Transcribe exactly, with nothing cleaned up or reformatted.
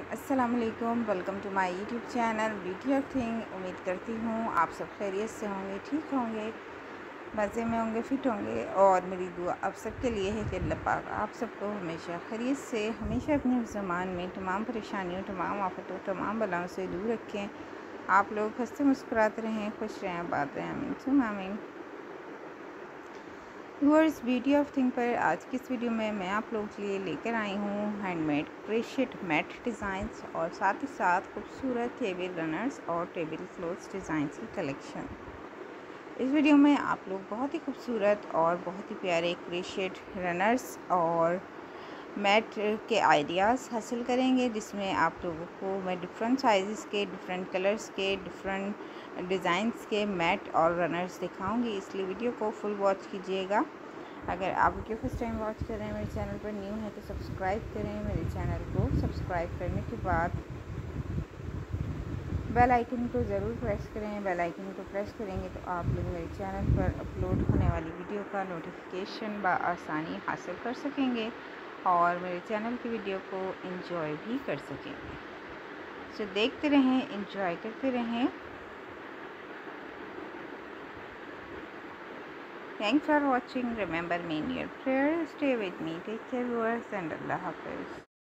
अस्सलाम वालेकुम, welcome to my YouTube channel beauty of thing. उम्मीद करती हूँ आप सब खैरियत से होंगे, ठीक होंगे, मज़े में होंगे, फिट होंगे। और मेरी दुआ आप सबके लिए है कि अल्लाह पाक आप सबको हमेशा खैरियत से, हमेशा अपने ज़मान में तमाम परेशानियों, तमाम आफतों, तमाम बलाओं से दूर रखें। आप लोग हंसते मुस्कुराते रहें, खुश रहें, आबाद रहें। आमीन सुम्मा आमीन। व्यूअर्स, ब्यूटी ऑफ थिंग पर आज की इस वीडियो में मैं आप लोगों के लिए लेकर आई हूँ हैंडमेड क्रोशेट मैट डिज़ाइंस और साथ ही साथ खूबसूरत टेबल रनर्स और टेबल क्लॉथ्स डिज़ाइंस की कलेक्शन। इस वीडियो में आप लोग बहुत ही खूबसूरत और बहुत ही प्यारे क्रोशेट रनर्स और मैट के आइडियाज़ हासिल करेंगे, जिसमें आप लोगों को मैं डिफरेंट साइज़ के, डिफरेंट कलर्स के, डिफरेंट डिज़ाइंस के मैट और रनर्स दिखाऊंगी। इसलिए वीडियो को फुल वॉच कीजिएगा। अगर आप वीडियो फर्स्ट टाइम वॉच कर रहे हैं, मेरे चैनल पर न्यू है तो सब्सक्राइब करें। मेरे चैनल को सब्सक्राइब करने के बाद बेल आइकन को ज़रूर प्रेस करें। बेल आइकन को प्रेस करेंगे तो आप लोग मेरे चैनल पर अपलोड होने वाली वीडियो का नोटिफिकेशन बआसानी हासिल कर सकेंगे और मेरे चैनल की वीडियो को एंजॉय भी कर सकेंगे। तो देखते रहें, एंजॉय करते रहें। Thanks for watching. Remember me in your prayer. Stay with me. Take care viewers and अल्लाह हाफिज़।